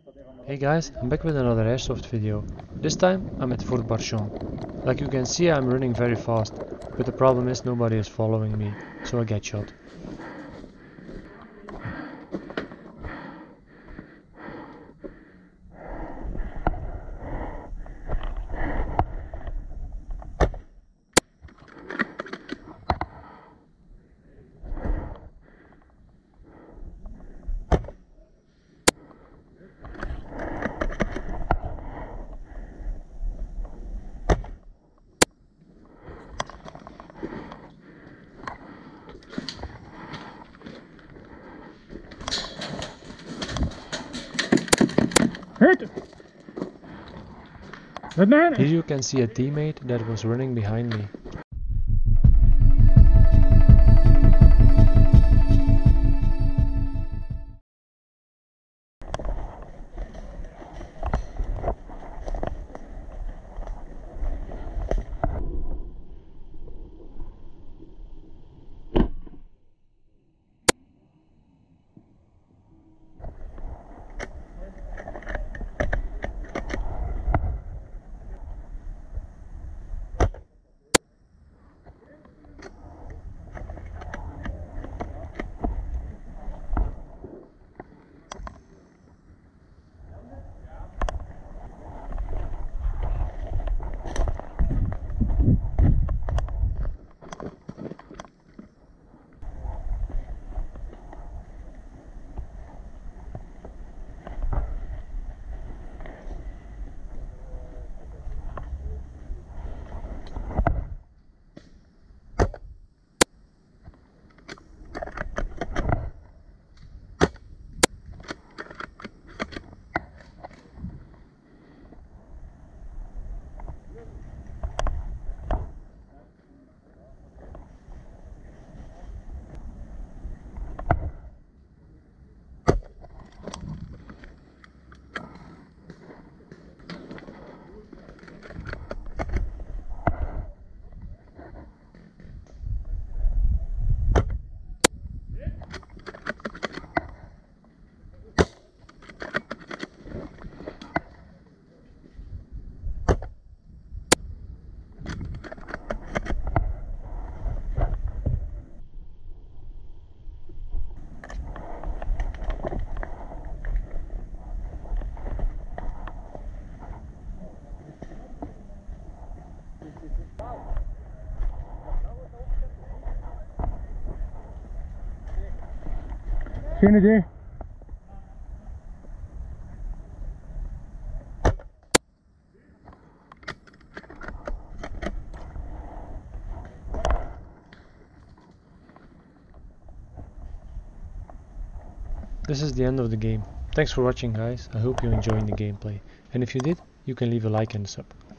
Hey guys, I'm back with another airsoft video. This time I'm at Fort Barchon. Like you can see, I'm running very fast, but the problem is nobody is following me, so I get shot. Here you can see a teammate that was running behind me. Geen idee. This is the end of the game. Thanks for watching guys, I hope you enjoyed the gameplay. And if you did, you can leave a like and a sub.